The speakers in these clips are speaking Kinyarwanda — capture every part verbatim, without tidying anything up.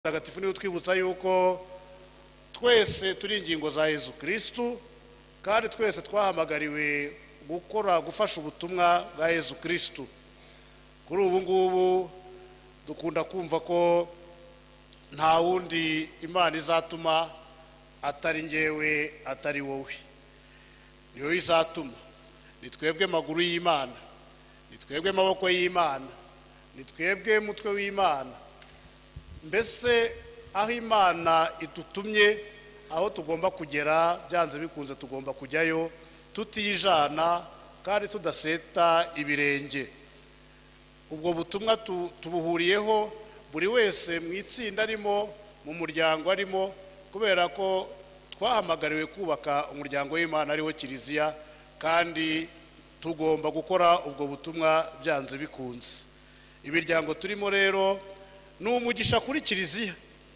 Mutagatifu niwe twibutsa yuko twese turi ingingo za Yezu Kristu kandi twese twahamagariwe gukora gufasha ubutumwa bwa Yezu Kristu. Kuri ubu ngubu dukunda kumva ko nta wundi Imana izatuma atari ngewe atari wowe. Niyo izatuma. Ni twebwe maguru y'Imana, ni twebwe maboko y'Imana, ni twebwe mutwe w'Imana. Mbese aho Imana itutumye aho tugomba kugera byanze bikunze tugomba kujyayo tutijana kandi tudaseta ibirenge. Ubwo butumwa tubuhuriyeho buri wese mu itsinda arimo mu muryango arimo, kubera ko twahamagariwe kubaka umuryango w'Imana ariwo Kiliziya, kandi tugomba gukora ubwo butumwa byanze bikunze. Imiryango turimo rero n'umugisha kuri Kiliziya,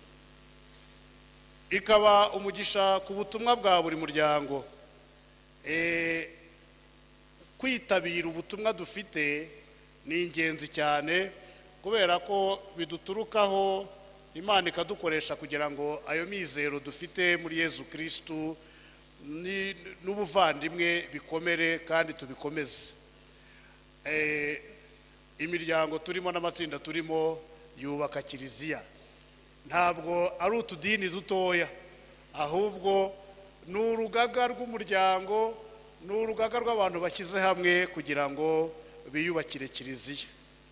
ikaba umugisha ku butumwa bwa buri muryango. E, kwitabira ubutumwa dufite ni ingenzi cyane, kubera ko biduturukaho Imana ikadukoresha kugira ngo ayo mizero dufite muri Yezu Kristu n'ubuvandimwe bikomere kandi tubikomeze. E, imiryango turimo n'amatsinda turimo yubaka Kiliziya. Ntabwo ari utudini dutoya, ahubwo ni urugaga rw'umuryango, ni urugaga rw'abantu bashyize hamwe kugira ngo biyubakire Kiliziya.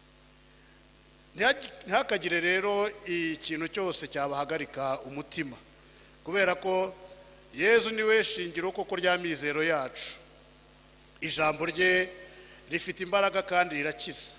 Ntihakagire rero ikintu cyose cyabahagarika umutima, kubera ko Yezu niwe shingiro koko rya mizero yacu. Ijambo rye rifite imbaraga kandi rirakiza.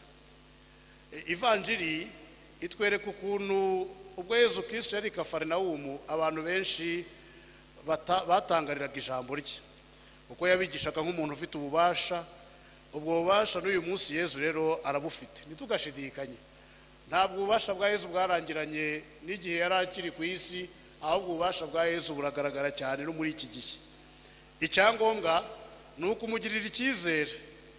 Ivanjiri itwereka ukuntu ubwo Yezu Kristo yari i Kafarinawumu abantu benshi batangariraga ijambo rye, uko yabigishaga nk'umuntu ufite ububasha. Ubwo bubasha n'uyu munsi Yezu rero arabufite, ntitugashidikanye. Ntabwo ububasha bwa Yezu bwarangiranye n'igihe yari akiri ku isi, ahubwo ububasha bwa Yezu buragaragara cyane no muri iki gihe. Icyangombwa ni ukumugirira icyizere.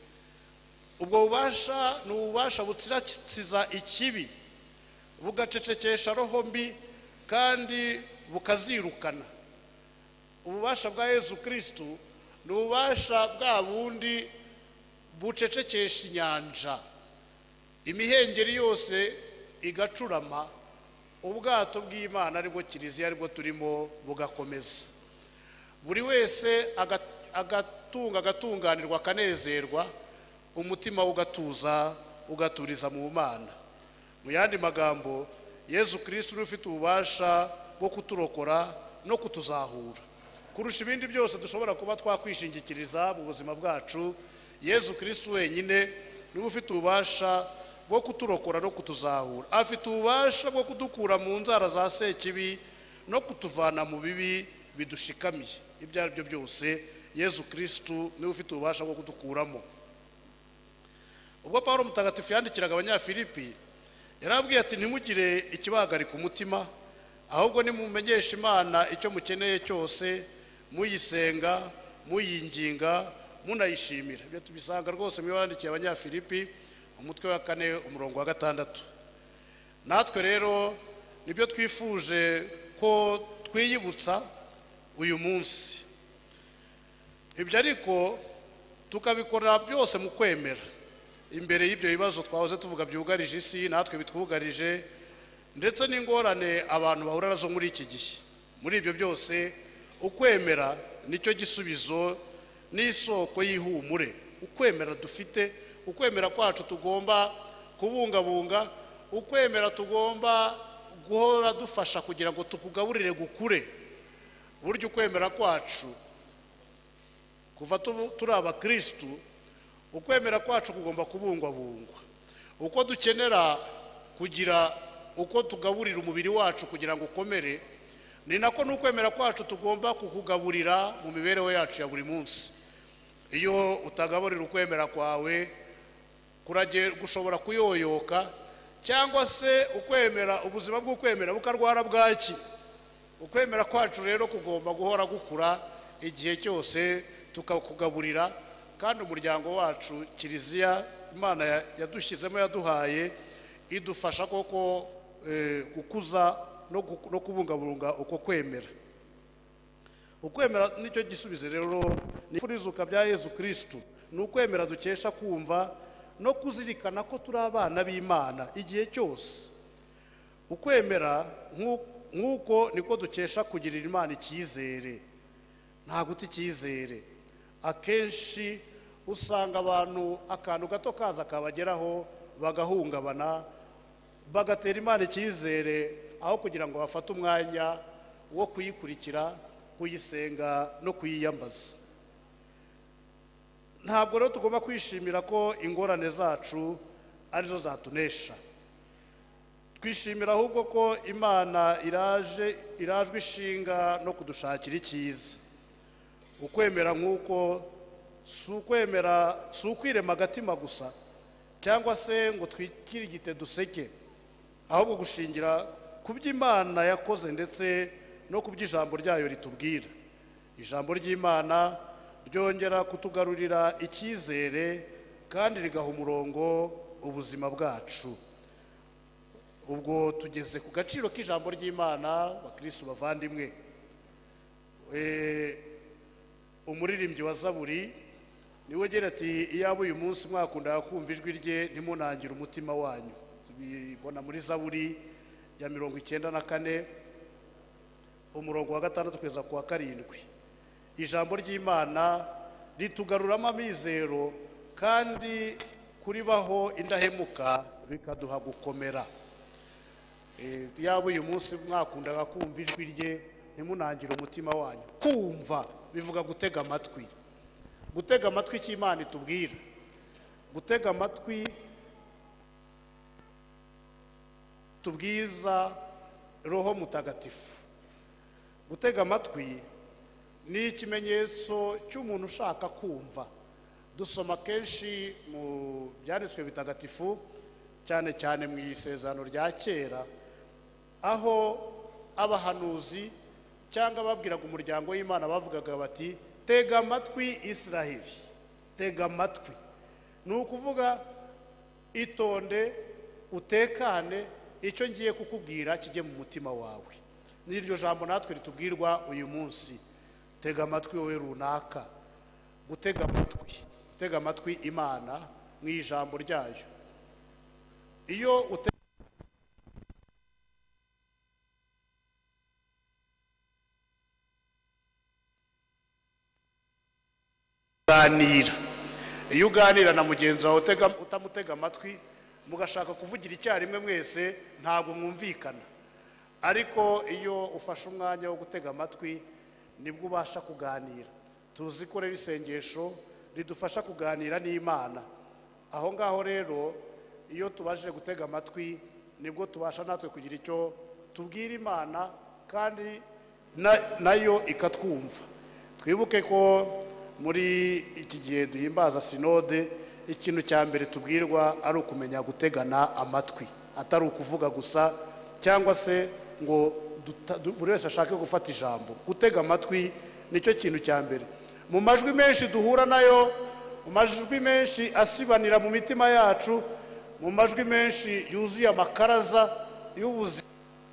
Ubwo bubasha ni ububasha butsiratsiza ikibi, bugacecekesha roho mbi kandi bukazirukana. Ububasha bwa Yezu Kristu ni ububasha bwa bundi bucecekesha inyanja, imihengeri yose igacurama, ubwato bw'Imana aribwo Kiliziya aribwo turimo bugakomeza. Buri wese agatunga agatunganirwa akanezerwa, umutima ugatuza ugaturiza mu Mana. Mu yandi magambo, Yezu Kristu ufite ububasha bwo kuturokora no kutuzahura. Kurusha ibindi byose dushobora kuba twakwishingikiriza mu buzima bwacu, Yezu Kristu wenyine niwe ufite ububasha bwo kuturokora no kutuzahura. Afite ububasha bwo kudukura mu nzara za sekibi no kutuvana mu bibi bidushikamiye. Ibyo ari byo byose Yezu Kristu niwe ufite ububasha bwo kudukuramo. Ubwo Pawulo Mutagatifu yandikiraga Abanyafilipi, yarabwiye ati ntimugire ikibahagarika umutima, ahubwo nimumenyesha Imana icyo mukeneye cyose, muyisenga, muyinginga, munayishimira. Ibyo tubisanga rwose mu yandikiye Abanyafilipi umutwe wa kane umurongo wa gatandatu. Natwe rero nibyo twifuje ko twiyibutsa uyu munsi. Ibyo ariko tukabikora byose mu kwemera. Imbere y'ibyo bibazo twahoze tuvuga byugarije isi, natwe bitwugarije, ndetse n'ingorane abantu bahura nazo muri iki gihe. Muri ibyo byose ukwemera nicyo gisubizo n'isoko y'ihumure. Ukwemera dufite, ukwemera kwacu tugomba kubungabunga, ukwemera tugomba guhora dufasha kugira ngo tukugaburire gukure. Buryo ukwemera kwacu kuva turi abakristu, ukwemera kwacu kugomba kubungwabungwa. Uko dukenera kugira uko tugaburira umubiri wacu kugira ngo ukomere, ni nako n'ukwemera kwacu tugomba kukugaburira mu mibereho yacu ya buri munsi. Iyo utagaburira ukwemera kwawe, kurage gushobora kuyoyoka, cyangwa se ukwemera ubuzima bw'ukwemera bukarwara bwaki. Ukwemera kwacu rero kugomba guhora gukura igihe cyose, tukakugaburira. Kandi umuryango wacu Kiliziya Imana yadushyizemo yaduhaye idufasha koko gukuza no kubungabunga uko kwemera. Ukwemera nicyo gisubizo rero n'ifurizuka bya Yesu Kristo, ni ukwemera dukesha kumva no kuzirikana ko turi abana b'Imana igihe cyose. Ukwemera nk'uko niko dukesha kugirira Imana icyizere, nta guta icyizere. Akenshi usanga abantu akantu gato kaza kabageraho bagahungabana, bagatera Imana icyizere aho kugira ngo bafate umwanya wo kuyikurikira, kuyisenga no kuyiyambaza. Ntabwo rero tugomba kwishimira ko ingorane zacu arizo zatunesha. Twishimira ahubwo ko Imana iraje irajwe ishinga no kudushakira icyiza. Ukwemera nk'uko si ukwemera si ukwirema agatima gusa cyangwa se ngo twikirigite duseke, ahubwo gushingira ku by'Imana yakoze ndetse no ku by'ijambo ryayo ritubwira. Ijambo ry'Imana ryongera kutugarurira icyizere kandi rigaha umurongo ubuzima bwacu. Ubwo tugeze ku gaciro k'ijambo ry'Imana, bakristo bavandimwe. Umuririmbyi wa Zaburi niwe gira ati, iyaba uyu munsi mwakundaga kumva ijwi rye ntimunangire umutima wanyu. Tubibona muri Zaburi ya mirongo icyenda na kane umurongo wa gatandatu kugeza ku wa karindwi. Ijambo ry'Imana ritugaruramo amizero kandi kuribaho indahemuka bikaduha gukomera. Iyaba uyu munsi mwakundaga kumva ijwi rye ntimunangire umutima wanyu. Kumva bivuga gutega amatwi, gutega amatwi icyo Imana itubwira, gutega amatwi tubwiza Roho Mutagatifu. Gutega amatwi ni ikimenyetso cy'umuntu ushaka kumva. Dusoma kenshi mu byanditswe bitagatifu, cyane cyane mu isezerano rya kera, aho abahanuzi cyangwa babwiraga umuryango w'Imana bavugaga bati, tega amatwi Israheli, tega amatwi. Ni ukuvuga itonde, utekane, icyo ngiye kukubwira kijye mu mutima wawe. N'iryo jambo natwe ritubwirwa uyu munsi, tega amatwi wowe runaka. Gutega amatwi, gutega amatwi Imana mu ijambo ryayo. Iyo ute uganira, iyo uganira na mugenzi wawe utamutega amatwi, mugashaka kuvugira icyarimwe mwese, ntabwo mwumvikana. Ariko iyo ufashe umwanya wo gutega amatwi nibwo ubasha kuganira. Tuzi ko rero isengesho ridufasha kuganira n'Imana. Aho ngaho rero iyo tubashije gutega amatwi nibwo tubasha natwe kugira icyo tubwira Imana kandi nayo ikatwumva. Twibuke ko muri iki gihe duhimbaza sinode, ikintu cya mbere tubwirwa ari ukumenya gutegana amatwi, atari ukuvuga gusa cyangwa se ngo buri wese ashake gufata ijambo. Gutega amatwi nicyo kintu cya mbere. Mu majwi menshi duhura nayo, mu majwi menshi asibanira mu mitima yacu, mu majwi menshi yuzuye amakaraza y'ubuzima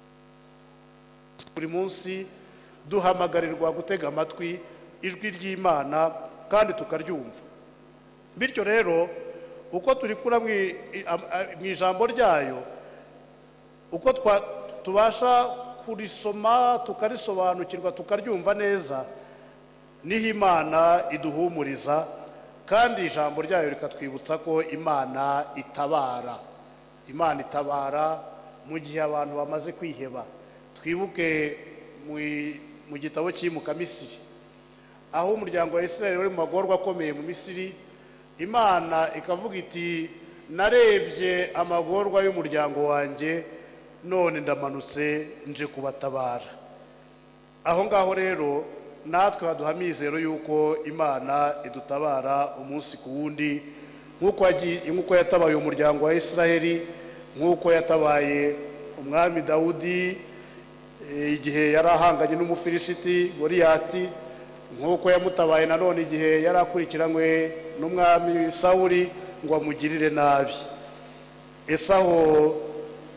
buri munsi, duhamagarirwa gutega amatwi ijwi ry'Imana kandi tukaryumva. Bityo rero uko turikura mu ijambo ryayo, uko tubasha kurisoma tukarisobanukirwa tukaryumva neza, niho Imana iduhumuriza kandi ijambo ryayo rikatwibutsa ko Imana itabara. Imana itabara mu gihe abantu bamaze kwiheba. Twibuke mu gitabo cy'imuka Misiri, aho umuryango wa Israeli wari mu magorwa akomeye mu Misiri, Imana ikavuga iti, narebye amagorwa y'umuryango wanjye, none ndamanutse nje kubatabara. Aho ngaho rero natwe haduha amizero yuko Imana idutabara umunsi ku wundi, nk'uko yatabaye umuryango wa Israeli, nk'uko yatabaye umwami Dawudi igihe yari ahanganye n'umufilisiti Goliyati, nk'uko yamutabaye nanone igihe yari akurikiranywe n'umwami Sawuli ngo amugirire nabi. Ese aho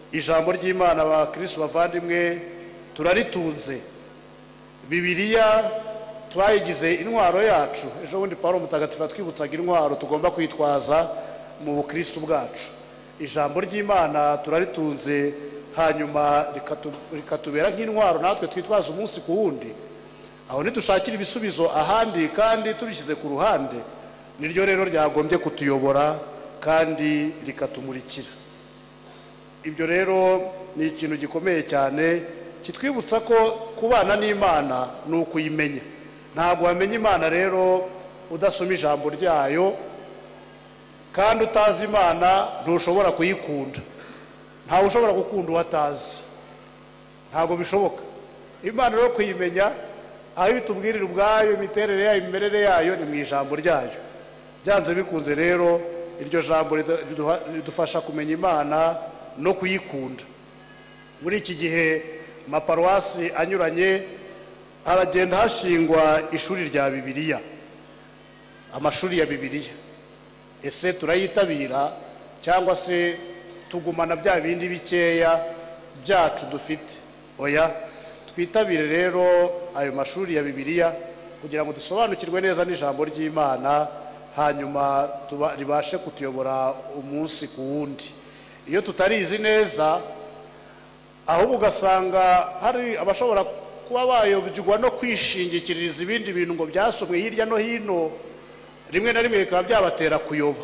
ijambo ry'Imana abakristo bavandimwe turaritunze. Bibiliya twayigize intwaro yacu. Ejo bundi Paulo mutagatifu atwibutsaga intwaro tugomba kwitwaza mu bukristo bwacu. Ijambo ry'Imana turaritunze, hanyuma rikatubera nk'intwaro natwe twitwaza umunsi ku wundi. Aho ntidushakira ibisubizo ahandi kandi tubishyize ku ruhande, niryo rero ryagombye kutuyobora kandi rikatumurikira. Ibyo rero ni ikintu gikomeye cyane kitwibutsa ko kubana n'Imana ni ukuyimenya. Ntabwo wamenya Imana rero udasoma ijambo ryayo, kandi utazi Imana ntushobora kuyikunda. Ntawe ushobora gukunda uwatazi, ntabwo bishoboka. Imana rero kuyimenya, aho bitubwirira ubwayo, imiterere yayo, imimerere yayo ni mu ijambo ryayo. Byanze bikunze rero iryo jambo ridufasha kumenya Imana no kuyikunda. Muri iki gihe amaparuwasi anyuranye haragenda hashingwa ishuri rya Bibiliya, amashuri ya Bibiliya. Ese turayitabira cyangwa se tugumana bya bindi bikeya byacu dufite? Oya, twitabire rero ayo mashuri ya Bibiliya kugira ngo dusobanukirwe neza n'ijambo ry'Imana, hanyuma ribashe kutuyobora umunsi ku wundi. Iyo tutarizi neza, ahubwo ugasanga hari abashobora kuba bayobywa no kwishingikiriza ibindi bintu ngo byasomwe hirya no hino, rimwe na rimwe bikaba byabatera kuyoba.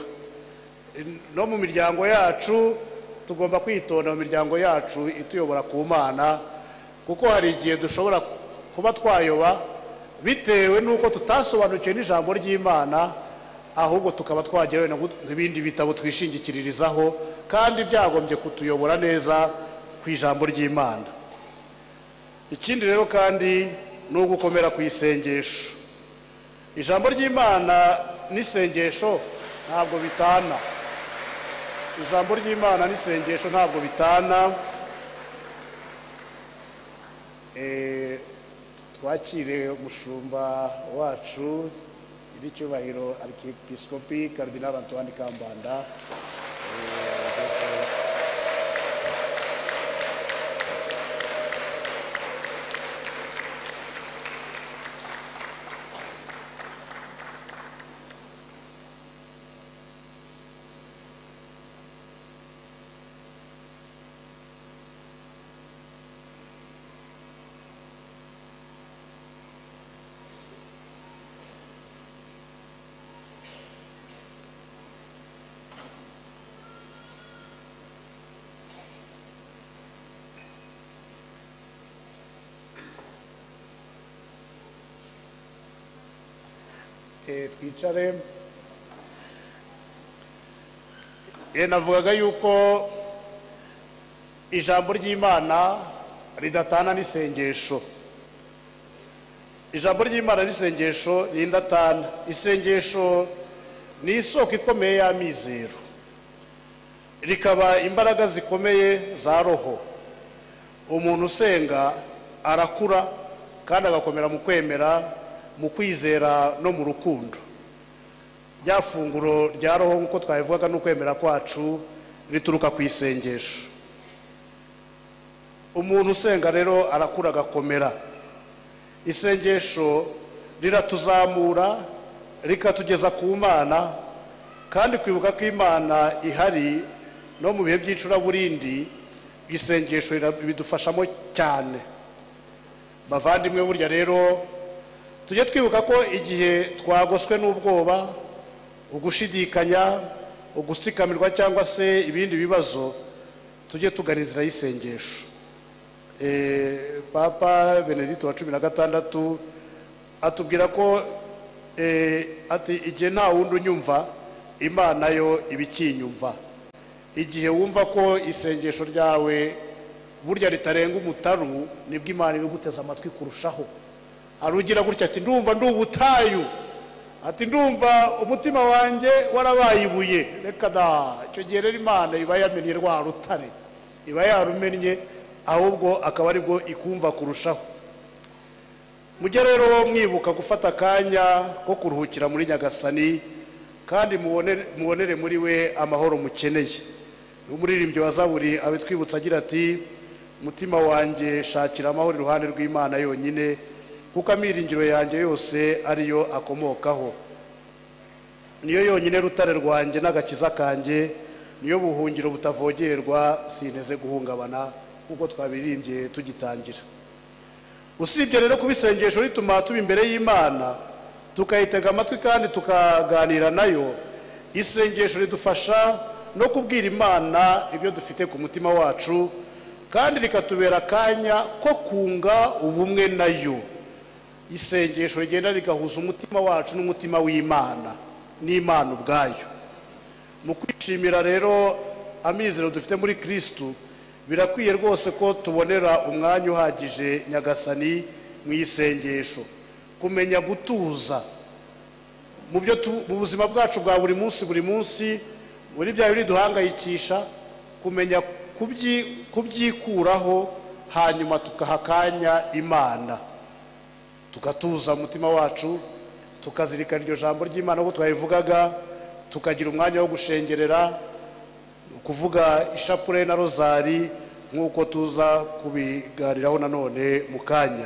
No mu miryango yacu tugomba kwitonda, mu miryango yacu ituyobora ku Mana, kuko hari igihe dushobora kuba twayoba bitewe n'uko tutasobanukiwe n'ijambo ry'Imana, ahubwo tukaba twageraho n'ibindi bitabo twishingikiririzaho, kandi byagombye kutuyobora neza ku ijambo ry'Imana. Ikindi rero kandi ni ugukomera ku isengesho. Ijambo ry'Imana n'isengesho ntabwo bitana. Ijambo ry'Imana n'isengesho ntabwo bitana. Eh, twakire umushumba wacu iricyubahiro Arkiyepiskopi Cardinal Antoine Kambanda. twicare. Navugaga yuko ijambo ry'Imana ridatana n'isengesho. Ijambo ry'Imana n'isengesho rindatana. Isengesho ni isoko ikomeye y'amizero, rikaba imbaraga zikomeye za roho. Umuntu usenga arakura kandi agakomera mu kwemera, mu kwizera no mu rukundo. Rya funguro rya roho nk'uko twabivugaga n'ukwemera kwacu rituruka ku isengesho. Umuntu usenga rero arakura agakomera. Isengesho riratuzamura rikatugeza ku Mana, kandi kwibuka ko Imana ihari no mu bihe by'icuraburindi, isengesho bidufashamo cyane. Bavandimwe, burya rero tujye twibuka ko igihe twagoswe n'ubwoba, ugushidikanya, ugusikamirwa cyangwa se ibindi bibazo, tujye tugana inzira y'isengesho. Eh, Papa Benedito wa cumi na gatandatu atubwira ko eh, ati igihe nta wundi unyumva, Imana yo ibikinyumva. Igihe wumva ko isengesho ryawe burya ritarenga umutaru, nibwo Imana ibiguteza amatwi kurushaho. Arugira gutya ati ndumva ndubutayu, ati ndumva umutima wanjye warabaye ibuye. Reka da, icyo gihe rero Imana iba yamenye rwa rutare, iba yarumennye, ahubwo akaba aribwo ikumva kurushaho. Mujye rero mwibuka gufata akanya ko kuruhukira muri Nyagasani, kandi mubonere muri we amahoro mukeneye. umuririmbyi wa Zaburi abitwibutsa agira ati mutima wanjye shakira amahoro iruhande rw'Imana yonyine kuko amiringiro yanjye yose ariyo akomokaho. Niyo yonyine rutare rwanjye n'agakiza kanjye, niyo buhungiro butavogerwa, sinteze guhungabana kuko twabirimbye tugitangira. Usibye rero kubisengesho rituma tuba imbere y'Imana tukayitega amatwi kandi tukaganira nayo, isengesho ridufasha no kubwira Imana ibyo dufite ku mutima wacu kandi rikatubera akanya ko kunga ubumwe nayo. Isengesho rigenda rigahuza umutima wacu n'umutima w'Imana n'Imana ubwayo. Mu kwishimira rero amizero dufite muri Kristo, birakwiye rwose ko tubonera umwanya uhagije nyagasani mu isengesho, kumenya gutuza mu byo mu buzima bwacu bwa buri munsi buri munsi, muri bya biri duhangayikisha, kumenya kubyikuraho hanyuma tukahakanya Imana, tukatuza umutima wacu, tukazirikana iryo jambo ry'Imana uko twayivugaga, tukagira umwanya wo gushengerera, kuvuga ishapure na rozari nk'uko tuza kubiganiraho nanone mu kanya.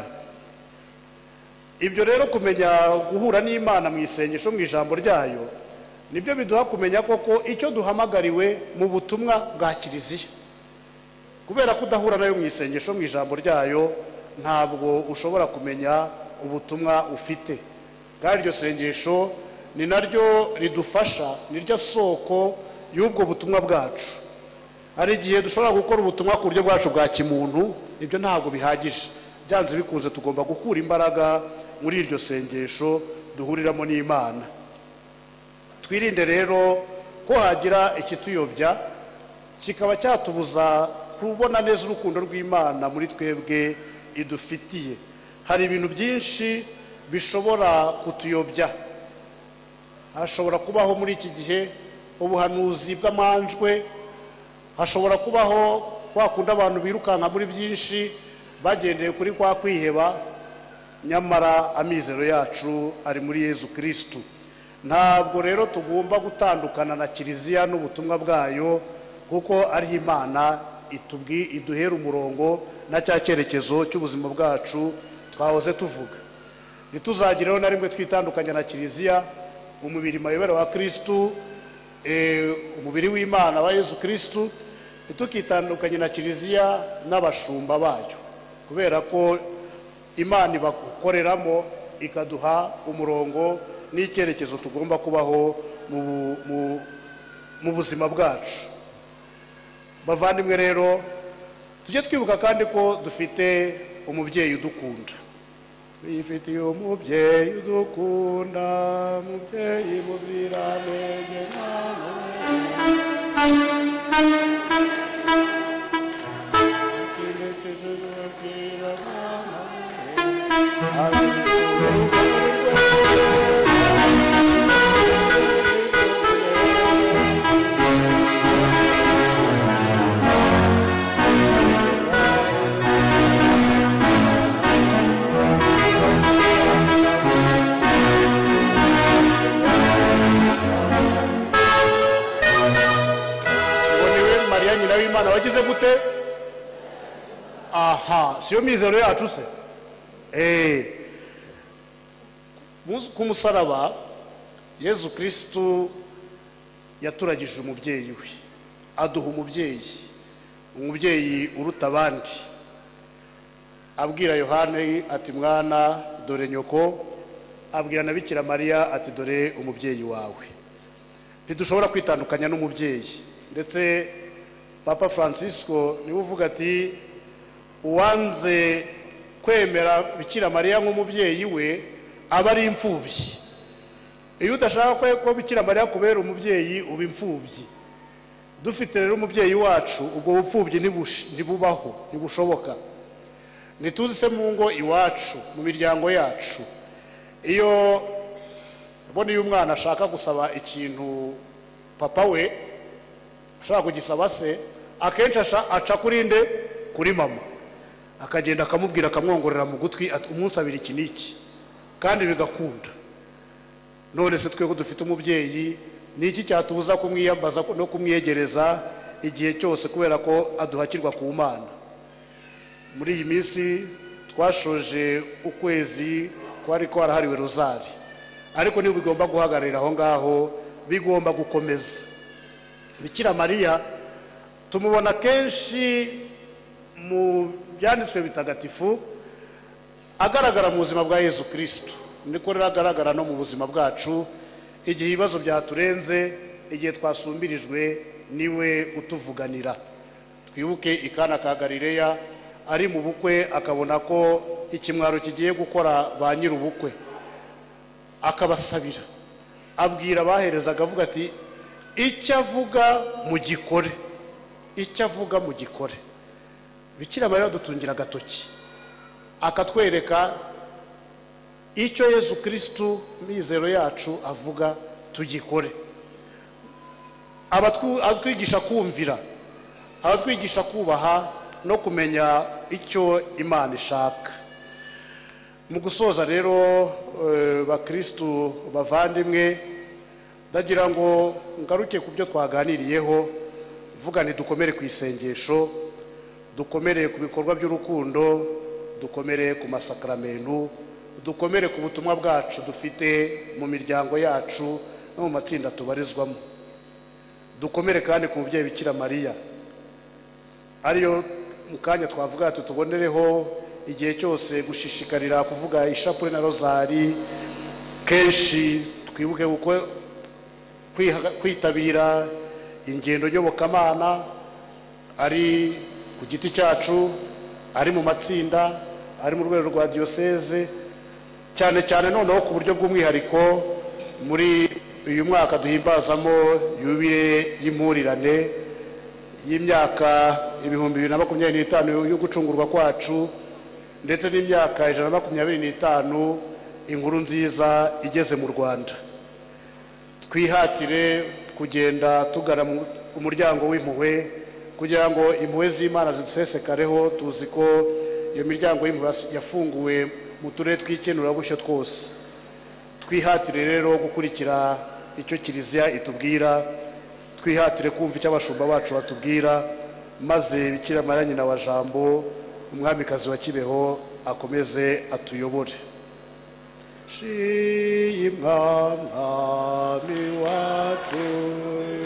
Ibyo rero kumenya guhura n'Imana mu isengesho mu ijambo ryayo nibyo biduha kumenya koko icyo duhamagariwe mu butumwa bwa Kiliziya. Kubera kudahura nayo mu isengesho mu ijambo ryayo ntabwo ushobora kumenya ubutumwa ufite. Kandi iryo sengesho ni naryo ridufasha, niryo soko y'ubwo butumwa bwacu. Hari igihe dushobora gukora ubutumwa ku buryo bwacu bwa kimuntu, ibyo ntabwo bihagije. Byanze bikunze tugomba gukura imbaraga muri iryo sengesho duhuriramo n'Imana. Twirinde rero ko hagira ikituyobya kikaba cyatubuza kubona neza urukundo rw'Imana muri twebwe idufitiye. Hari ibintu byinshi bishobora kutuyobya. Hashobora kubaho muri iki gihe ubuhanuzi bw'amanjwe, hashobora kubaho kwakunda abantu birukanka muri byinshi bagendeye kuri kwa kwiheba, nyamara amizero yacu ari muri Yezu Kristo. Ntabwo rero tugomba gutandukana na Kiliziya n'ubutumwa bwayo, kuko ari Imana itubwi iduhera umurongo na cya cyerekezo cy'ubuzima bwacu twahoze tuvuga. Ntituzagireho na rimwe twitandukanya na Kiliziya, umubiri mayobera wa Kristo, umubiri w'Imana wa Yezu Kristo, ntitukitandukanye na Kiliziya n'abashumba bayo, kubera ko Imana ibakoreramo ikaduha umurongo n'icyerekezo tugomba kubaho mu buzima bwacu. Bavandimwe rero, tujye twibuka kandi ko dufite umubyeyi udukunda. Twifitiye umubyeyi udukunda, mubyeyi muziranenge Imana wagize gute? Aha, siyo mizero yacu se? Eh, ku musaraba Yezu Kristo yaturagije umubyeyi we, aduha umubyeyi, umubyeyi uruta abandi. Abwira Yohane ati mwana dore nyoko, abwira na Bikira Mariya ati dore umubyeyi wawe. Ntidushobora kwitandukanya n'umubyeyi. Ndetse Papa Francisco niwe uvuga ati uwanze kwemera Bikira Mariya nk'umubyeyi we aba ari imfubyi. Iyo udashaka ko Bikira Mariya kubera umubyeyi uba imfubyi. Dufite rero umubyeyi wacu, ubwo bupfubyi ntibubaho, ntibushoboka. Nituzi se mu ngo iwacu, mu miryango yacu, iyo ubona iyo umwana ashaka gusaba ikintu papa we ashaka kugisaba se, akenshi aca kuri nde? Kuri mama. Akagenda akamubwira, akamwongorera mu gutwi ati umunsabira iki n'iki, kandi bigakunda. None se twego dufite umubyeyi, ni iki cyatubuza kumwiyambaza no kumwiyegereza igihe cyose kubera ko aduhakirwa ku Mana. Muri iyi minsi twashoje ukwezi kwari ko harahariwe rozari, ariko niba bigomba guhagararira aho ngaho bigomba gukomeza. Bikira Mariya tumubona kenshi mu byanditswe bitagatifu agaragara mu buzima bwa Yesu Kristo, niko rero agaragara no mu buzima bwacu igihe ibibazo byaturenze, igihe twasumbirijwe niwe utuvuganira. Twibuke ikana ka Galileya ari mu bukwe akabona ko ikimwaro kigiye gukora ba nyir'ubukwe, akabasabira, abwira abaherezaga avuga ati icyo avuga mu gikore, icyo avuga mu gikore. Bikira Mariya dutungira agatoki akatwereka icyo Yesu Kristo mizero yacu avuga tugikore. Abatwigisha kumvira, abatwigisha kubaha no kumenya icyo Imana ishaka. Mu gusoza rero bakristo bavandimwe, ndagira ngo ngaruke ku byo twaganiriyeho, vuga ni dukomere ku isengesho, dukomere ku bikorwa by'urukundo, dukomere ku masakramentu, dukomere ku butumwa bwacu dufite mu miryango yacu no mu matsinda tubarizwamo. Dukomere kandi ku mubyeyi Bikira Mariya, ariyo mu kanya twavuga tutubonereho igihe cyose gushishikarira kuvuga ishapule na rozari. Kenshi twibuke uko kwitabira ingendo nyobokamana, ari ku giti cyacu, ari mu matsinda, ari mu rwego rwa diyoseze, cyane cyane noneho ku buryo bw'umwihariko muri uyu mwaka duhimbazamo yubile y'impurirane y'imyaka ibihumbi bibiri na makumyabiri n'itanu yo gucungurwa kwacu, ndetse n'imyaka ijana na makumyabiri n'itanu inkuru nziza igeze mu Rwanda. Twihatire kugenda tugana umuryango w'impuhwe kugira ngo impuhwe z'Imana zidusesekareho. Tuzi ko iyo miryango y'impuhwe yafunguwe mu turere tw'ikenurabushyo twose. Twihatire rero gukurikira icyo Kiliziya itubwira, twihatire kumva icyo abashumba bacu batubwira, maze Bikira Mariya nyina wa Jambo, umwamikazi wa Kibeho, akomeze atuyobore. Shimwa Mwami wacu